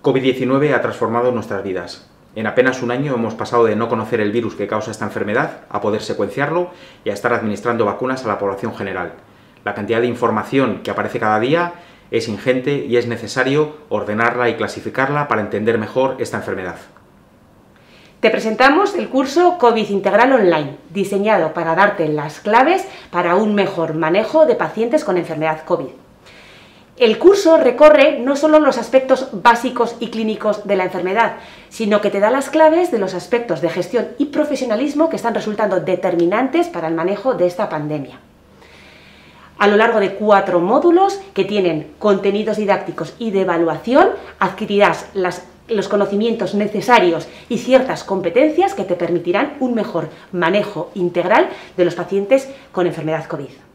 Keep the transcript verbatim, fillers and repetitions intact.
COVID diecinueve ha transformado nuestras vidas. En apenas un año hemos pasado de no conocer el virus que causa esta enfermedad a poder secuenciarlo y a estar administrando vacunas a la población general. La cantidad de información que aparece cada día es ingente y es necesario ordenarla y clasificarla para entender mejor esta enfermedad. Te presentamos el curso COVID Integral Online, diseñado para darte las claves para un mejor manejo de pacientes con enfermedad COVID. El curso recorre no solo los aspectos básicos y clínicos de la enfermedad, sino que te da las claves de los aspectos de gestión y profesionalismo que están resultando determinantes para el manejo de esta pandemia. A lo largo de cuatro módulos que tienen contenidos didácticos y de evaluación, adquirirás las, los conocimientos necesarios y ciertas competencias que te permitirán un mejor manejo integral de los pacientes con enfermedad COVID.